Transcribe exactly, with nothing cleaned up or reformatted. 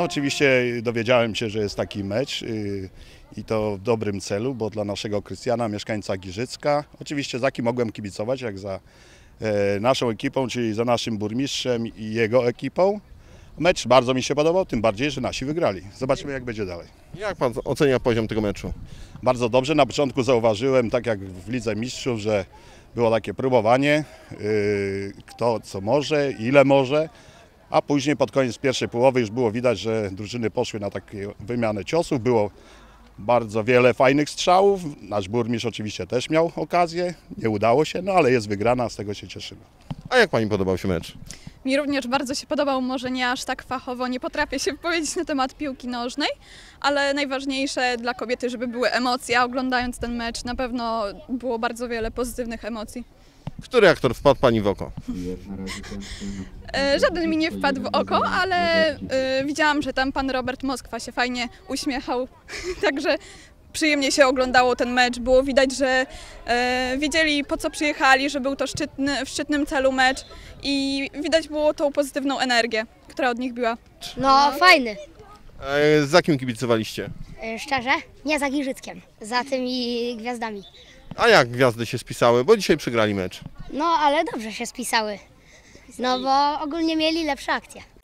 oczywiście dowiedziałem się, że jest taki mecz yy, i to w dobrym celu, bo dla naszego Krystiana, mieszkańca Giżycka, oczywiście za kim mogłem kibicować, jak za e, naszą ekipą, czyli za naszym burmistrzem i jego ekipą. Mecz bardzo mi się podobał, tym bardziej, że nasi wygrali. Zobaczymy, jak będzie dalej. Jak pan ocenia poziom tego meczu? Bardzo dobrze. Na początku zauważyłem, tak jak w Lidze Mistrzów, że było takie próbowanie, yy, kto co może, ile może, a później pod koniec pierwszej połowy już było widać, że drużyny poszły na takie wymianę ciosów. Było bardzo wiele fajnych strzałów. Nasz burmistrz oczywiście też miał okazję, nie udało się, no ale jest wygrana, z tego się cieszymy. A jak pani podobał się mecz? Mi również bardzo się podobał, może nie aż tak fachowo, nie potrafię się wypowiedzieć na temat piłki nożnej, ale najważniejsze dla kobiety, żeby były emocje, a oglądając ten mecz na pewno było bardzo wiele pozytywnych emocji. Który aktor wpadł pani w oko? E, Żaden mi nie wpadł w oko, ale e, widziałam, że tam pan Robert Moskwa się fajnie uśmiechał, także przyjemnie się oglądało ten mecz. Było widać, że e, wiedzieli, po co przyjechali, że był to szczytny, w szczytnym celu mecz i widać było tą pozytywną energię, która od nich była. No fajny. E, za kim kibicowaliście? E, Szczerze? Nie za Giżyckiem, za tymi gwiazdami. A jak gwiazdy się spisały? Bo dzisiaj przegrali mecz. No ale dobrze się spisały. No bo ogólnie mieli lepsze akcje.